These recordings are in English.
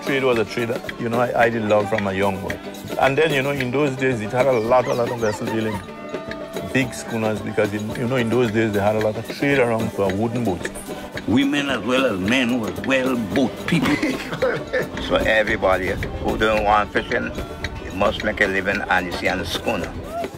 trade was a trade, I did love from a young boy. And then, in those days, it had a lot of vessel dealing. Big schooners, because, in those days, they had a lot of trade around for wooden boats. Women as well as men were boat people. So everybody who don't want fishing, you must make a living and you see on the schooner.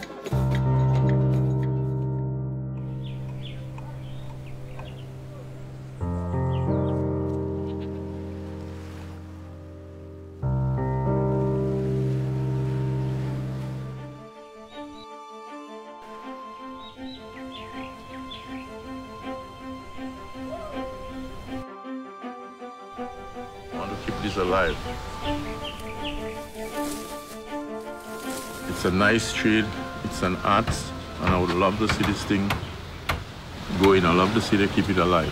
I want to keep this alive. It's a nice trade, it's an art, and I would love to see this thing going. I love to see they keep it alive.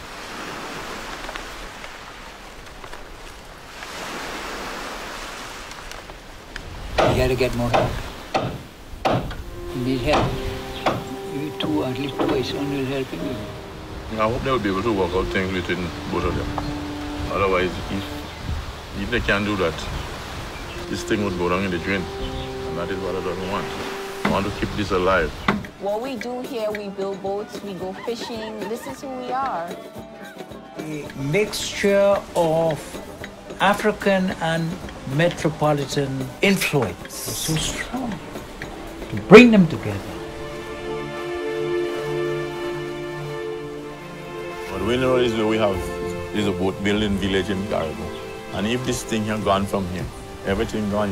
You gotta get more help. You need help. You two, at least twice, one will helping you. I hope they will be able to work out things between both of them. Otherwise, if they can't do that, this thing would go down in the drain. And that is what I don't want. I want to keep this alive. What we do here, we build boats, we go fishing. This is who we are. A mixture of African and metropolitan influence is so strong to bring them together. What we know is that we have a boat building village in Caribou. And if this thing had gone from here, everything gone,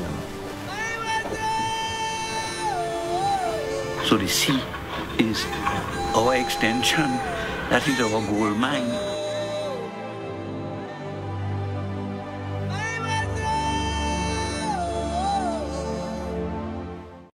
So the sea is our extension. That is our gold mine.